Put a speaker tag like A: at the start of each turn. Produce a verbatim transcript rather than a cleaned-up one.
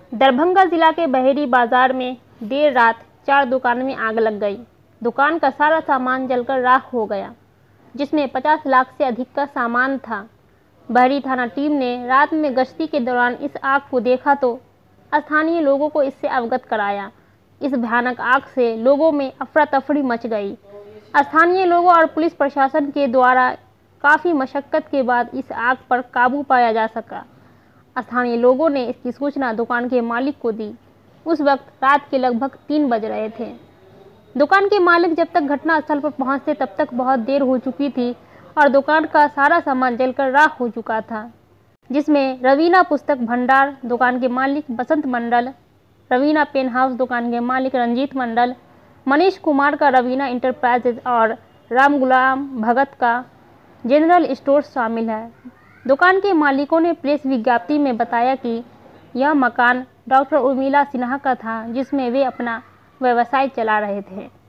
A: दरभंगा जिला के बहेड़ी बाजार में देर रात चार दुकानों में आग लग गई। दुकान का सारा सामान जलकर राख हो गया, जिसमें पचास लाख से अधिक का सामान था। बहेड़ी थाना टीम ने रात में गश्ती के दौरान इस आग को देखा तो स्थानीय लोगों को इससे अवगत कराया। इस भयानक आग से लोगों में अफरा तफरी मच गई। स्थानीय लोगों और पुलिस प्रशासन के द्वारा काफ़ी मशक्कत के बाद इस आग पर काबू पाया जा सका। स्थानीय लोगों ने इसकी सूचना दुकान के मालिक को दी। उस वक्त रात के लगभग तीन बज रहे थे। दुकान के मालिक जब तक घटनास्थल पर पहुंचते तब तक बहुत देर हो चुकी थी और दुकान का सारा सामान जलकर राख हो चुका था, जिसमें रवीना पुस्तक भंडार दुकान के मालिक बसंत मंडल, रवीना पेन हाउस दुकान के मालिक रंजीत मंडल, मनीष कुमार का रवीना इंटरप्राइजेज और राम गुलाम भगत का जनरल स्टोर शामिल है। दुकान के मालिकों ने प्रेस विज्ञप्ति में बताया कि यह मकान डॉक्टर उर्मिला सिन्हा का था, जिसमें वे अपना व्यवसाय चला रहे थे।